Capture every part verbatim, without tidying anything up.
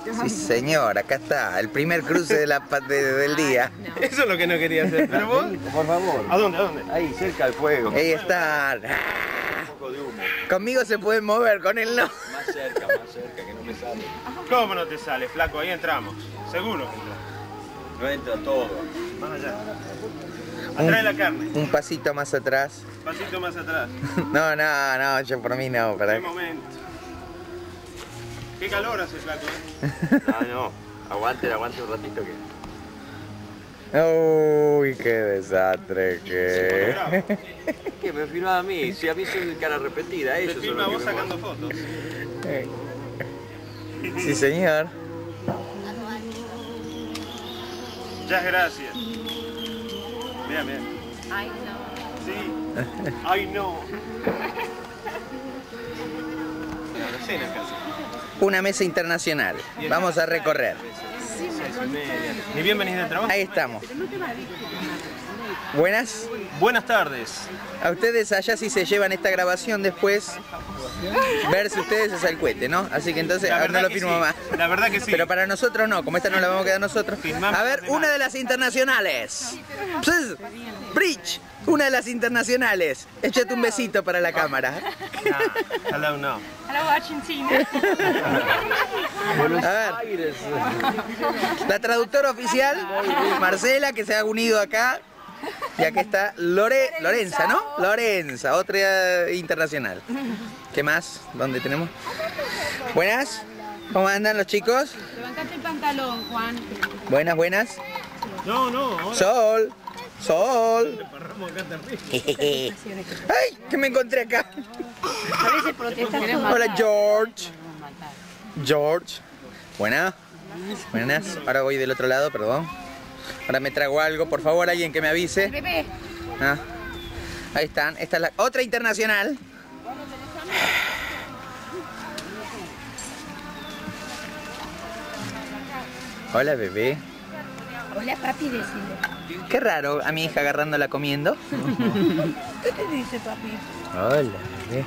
Sí, señor, acá está, el primer cruce de la, de, del día. No. Eso es lo que no quería hacer, pero vos... Por favor. ¿A dónde? ¿A dónde? Ahí, cerca del fuego. Ahí está. Un poco de humo. Conmigo se pueden mover, con él no. Más cerca, más cerca, que no me sale. ¿Cómo no te sale, flaco? Ahí entramos. Seguro que entramos. No entra todo. Más allá. Atrae la carne. Un pasito más atrás. Pasito más atrás. No, no, no, yo por mí no. Para... Qué momento. Qué calor hace, flaco, ¿eh? No, no. Aguante, aguante un ratito que... Uy, qué desastre que... ¿Qué? ¿Me filmaba a mí? Si a mí soy cara repetida, Te ellos son filma los vos que me sacando fotos. Sí, señor. Muchas gracias. Mira, mira. Ay, no. Sí. Ay, no. La cena casi. Una mesa internacional. Vamos a recorrer. Seis y media. ¿Ni bien venís del trabajo? Ahí estamos. Buenas. Buenas tardes. A ustedes allá si se llevan esta grabación después, ver si ustedes es el cohete, ¿no? Así que entonces La ah, no verdad lo que firmo sí. más. La verdad que sí. Pero para nosotros no, como esta no la vamos a quedar nosotros. Firmamos A ver, los demás. una de las internacionales. Pss, Bridge, una de las internacionales. Échate un besito para la cámara. No, hello, no. Hello, Argentina. A ver, la traductora oficial, Marcela, que se ha unido acá. Y aquí está Lore, Lorenza, ¿no? Lorenza, otra internacional. ¿Qué más? ¿Dónde tenemos? Buenas, ¿cómo andan los chicos? Levantate el pantalón, Juan. Buenas, buenas. No, no. Ahora Sol, sol. parramos acá terrible. Jejeje. Ay, que me encontré acá. A veces protestas. Hola, George. George. Buenas. Buenas. Ahora voy del otro lado, perdón. Ahora me trago algo, por favor, alguien que me avise. Bebé. Ah, ahí están, esta es la otra internacional. Hola, bebé. Hola, papi, decile. Qué raro a mi hija agarrándola comiendo. ¿Qué te dice, papi? Hola, bebé.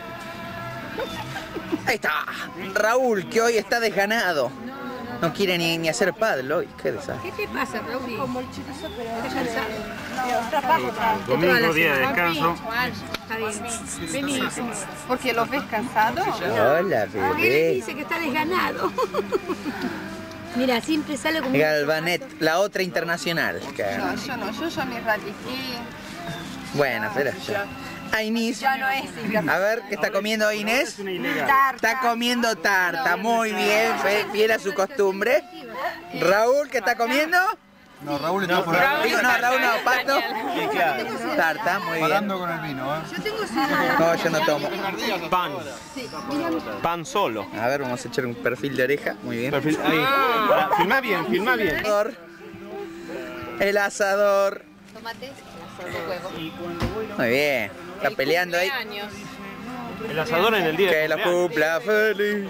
Ahí está, Raúl, que hoy está desganado. No quiere ni, ni hacer paddle hoy, qué desastre. ¿Qué te pasa, Raúl? Como el chico, pero ¿estás cansado? No, trabajo, trabajo. Domingo, día de descanso. Juan, está bien. Vení. Porque los ves cansados. Hola, Porque él bebé. dice que está desganado. Mira, siempre sale como... Galvanet, la otra internacional. Que- No, yo no, yo ya me ratifiqué. Bueno, pero ya. Ah, Inés. Ya no es internacional. A ver, ¿qué está comiendo Inés? Tarta. Está comiendo tarta, muy bien, fe- fiel a su costumbre. Raúl, ¿qué está comiendo? No, Raúl está por ahí. Digo, no, Raúl no, Pato. Sí, claro. Tarta, muy bien. Parando con el vino, ¿eh? Yo tengo sed. No, yo no tomo. Pan. Pan solo. A ver, vamos a echar un perfil de oreja, muy bien. Perfil- Ahí. Ah, filma bien, filma bien. Asador. El asador. Tomate, de huevo. Muy bien. Está peleando ahí. Años. El asador en el día Que de lo cumpleaños. cumpla feliz.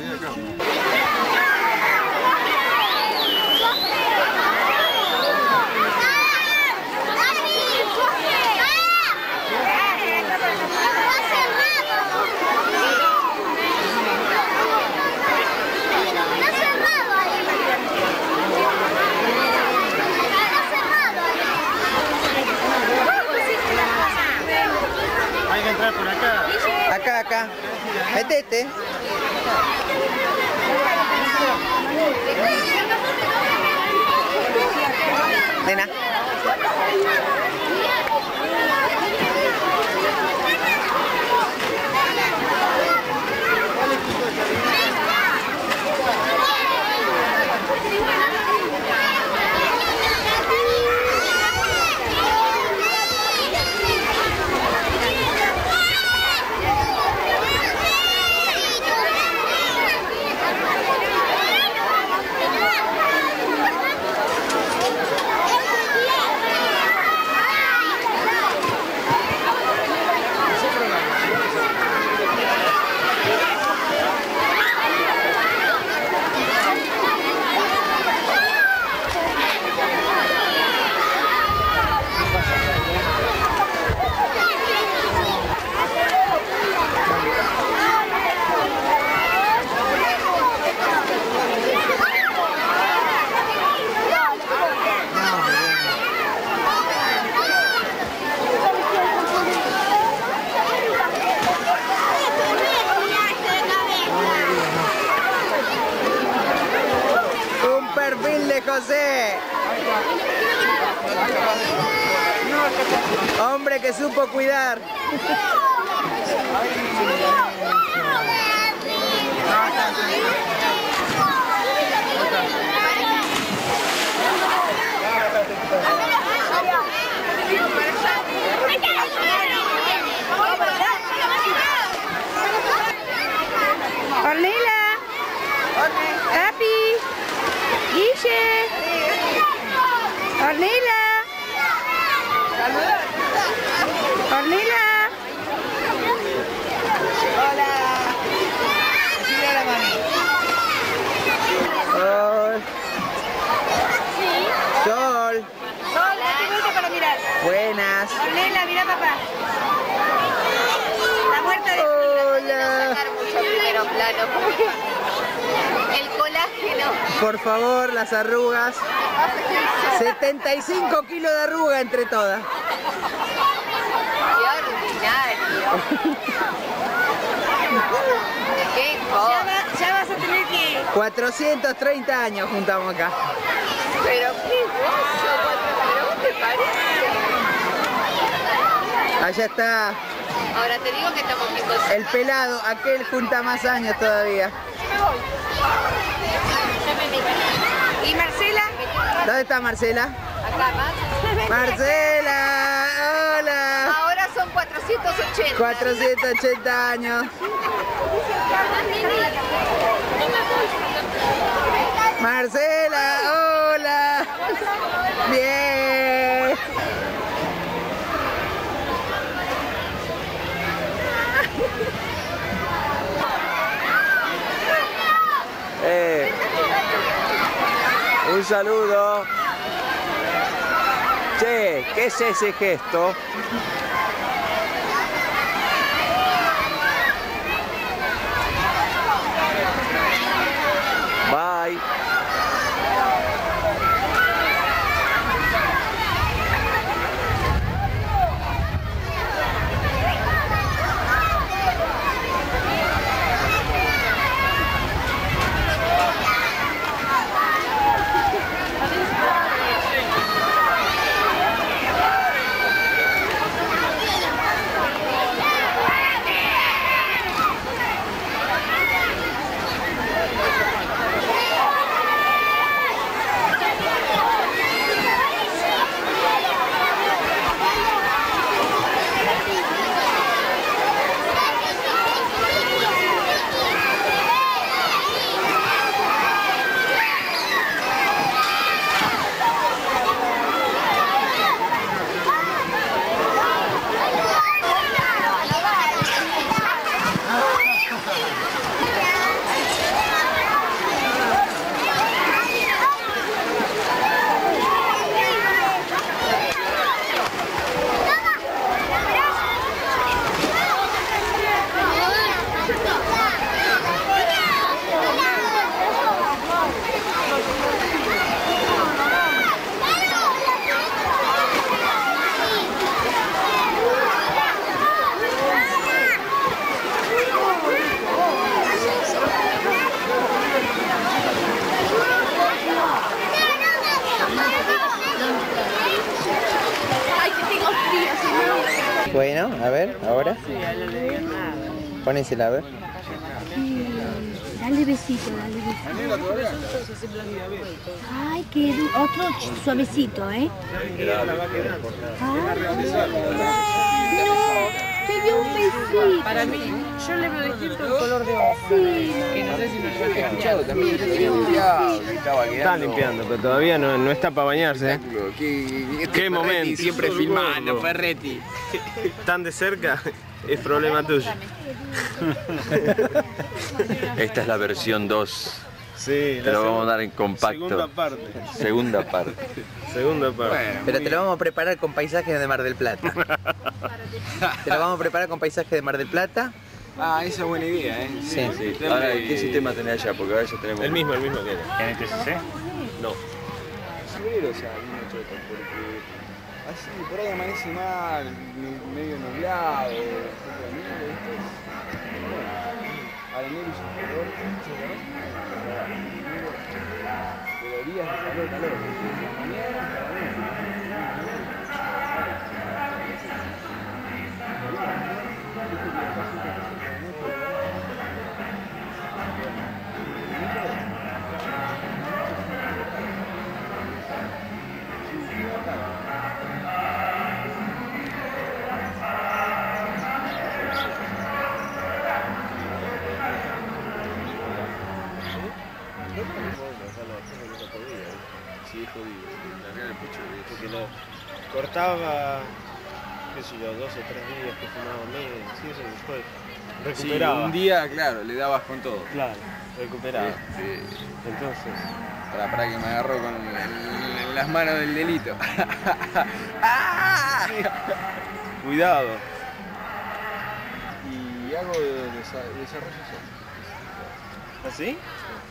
Hay que entrar por acá. Acá, acá. Metete. Nena. Grande José. Hombre que supo cuidar. Ornella. Capi. Guille. Ornella. Ornella. Hola. Decile hola, mami. Sol. Sol. Hola, te gusta para mirar. Buenas. Ornella, mira papá. La muerta de Hola. Sacar mucho primero plano. El colágeno. Por favor, las arrugas. setenta y cinco kilos de arruga entre todas. Qué ordinario. Qué Ya, cosa. va- ya vas a tener que... cuatrocientos treinta años juntamos acá. Pero qué guaso, pero ¿cómo te parece? Allá está Ahora te digo que estamos bien cosas. el pelado, aquel junta más años todavía. ¿Y Marcela? ¿Dónde está Marcela? Acá más. Marcela, hola. Ahora son cuatrocientos ochenta. cuatrocientos ochenta años. Marcela, hola. Bien. Eh, un saludo. Che, ¿qué es ese gesto? Bye. Bueno, a ver, ahora. Pónesela, a ver. Dale besito, dale besito. Ay, qué du- otro ch- suavecito, ¿eh? Ay, no, te dio un besito. Para mí, yo le veo distinto el color de ojos. Que no sé si me lo han escuchado también. Están limpiando, pero todavía no, no está para bañarse. ¿eh? ¿Qué, ¿Qué momento? Siempre filmando, Ferretti. Tan de cerca es problema tuyo. Esta es la versión dos. Sí, Te lo vamos a dar en compacto. Segunda parte. Segunda parte. Segunda parte. Bueno, Pero te lo vamos a preparar con paisajes de Mar del Plata. Te lo vamos a preparar con paisajes de Mar del Plata. ah, esa es buena idea, ¿eh? Sí. Sí. Ahora, ¿qué sistema tenés allá? Porque ahora ya tenemos... El mismo, el mismo que era. ¿En el T C C? No. Pero, o sea, no choto, porque así por ahí amanece mal, me- medio nublado, etcétera, ¿viste? Bueno, a la nieve superior, ¿sí, no? Debería días de calor, calor. La mañana, para mí, Sí, jodido. Largar el pucho, porque lo cortaba, qué sé yo, dos o tres días que fumaba menos, sí, eso después recuperaba. Sí, un día, claro, le dabas con todo. Claro, recuperaba. Este, Entonces, para, para que me agarró con el- en las manos del delito. cuidado. Y hago de, de, desarrollo social. ¿Así?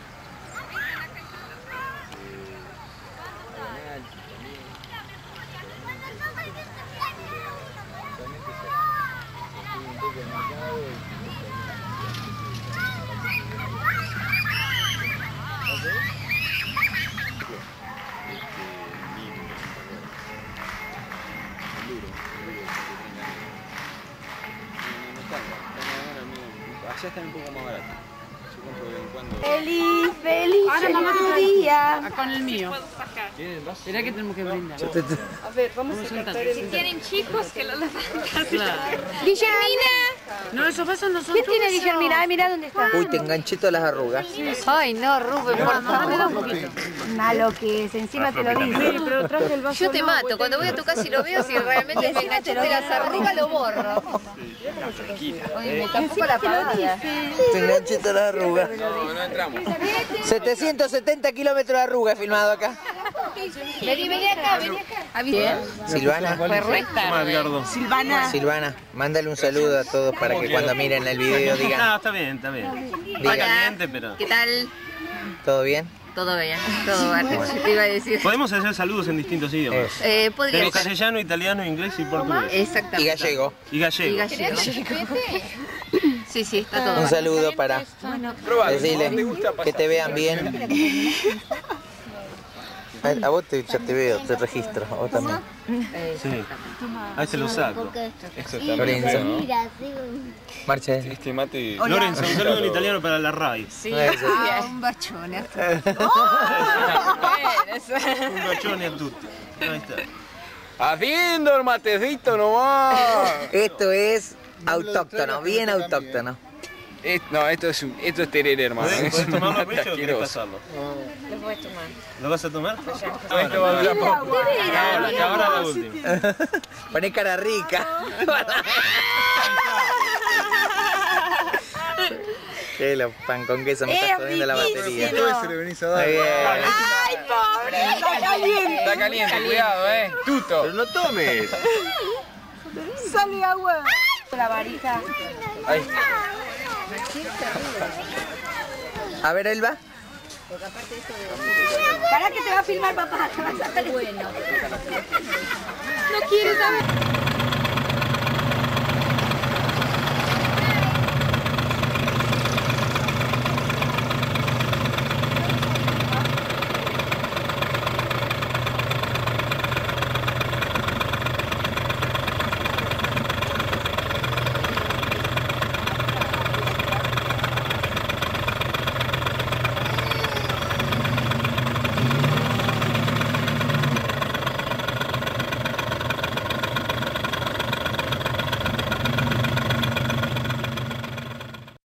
Allá están un poco más baratos. Yo compro de vez en cuando. Feliz, feliz, feliz tu día. Con el mío. Será que tenemos que brindar. A ver, vamos a cantar el... Si tienen chicos, que lo levanten. Claro. Guillermina. No, esos vasos no son ¿Quién tiene tuyos. Guillermina? Ay, mirá dónde está. Uy, te enganché todas las arrugas. Ay, no, Rubén, por favor. Malo que es, encima te lo dice. Pero traje el vaso. Yo te mato. Cuando voy a tu casa y lo veo, si realmente me enganchaste las arrugas, lo borro. Oye, me tampoco la pantalla. Te enganché todas las arrugas. No, no entramos. setecientos setenta kilómetros de arrugas he filmado acá. Vení, vení acá, vení acá. Bien. Silvana, Fue recta. Edgardo. Silvana. Silvana, mándale un saludo a todos para que cuando miren el video digan, No, está bien, está bien. Está Hola. caliente, pero... ¿Qué tal? ¿todo bien? Todo bien, todo bien. Te iba a decir. Podemos hacer saludos en distintos idiomas. Eso. Eh, podría Tengo ser. castellano, italiano, inglés y portugués. Exactamente. Y gallego. Y gallego. Y gallego. Sí, sí, está todo. Un saludo para Probá, decirle ¿no te gusta que pasar? te vean bien. A, a vos te, ya te veo, te registro, a vos también. Sí. Ahí se lo saco. Esto está Lorenzo. feo, ¿no? Marcha. Este mate... Lorenzo, un saludo en italiano para la R A I. Sí, Eso. ah, un bachone. Un bacione a tutti. Ahí está. Haciendo el matecito nomás. Esto es autóctono, bien autóctono. Es- no, esto es, un- esto es tereré, hermano. ¿Podés, Es podés un tomarlo a mate pecho o querés asqueroso. pasarlo? Lo voy a tomar. ¿Lo vas a tomar? Esto va a durar poco. Ahora, que ahora la última. Poné cara rica. Que los pan con queso me está jodiendo la batería. Ese le venís a dar. Muy bien. Ay, pobre, está caliente. Está caliente, cuidado, eh. Tuto. Pero no tomes. Sale agua. La varita. Ahí. A ver, Elba. Para que te va a filmar papá. Bueno. No quieres saber.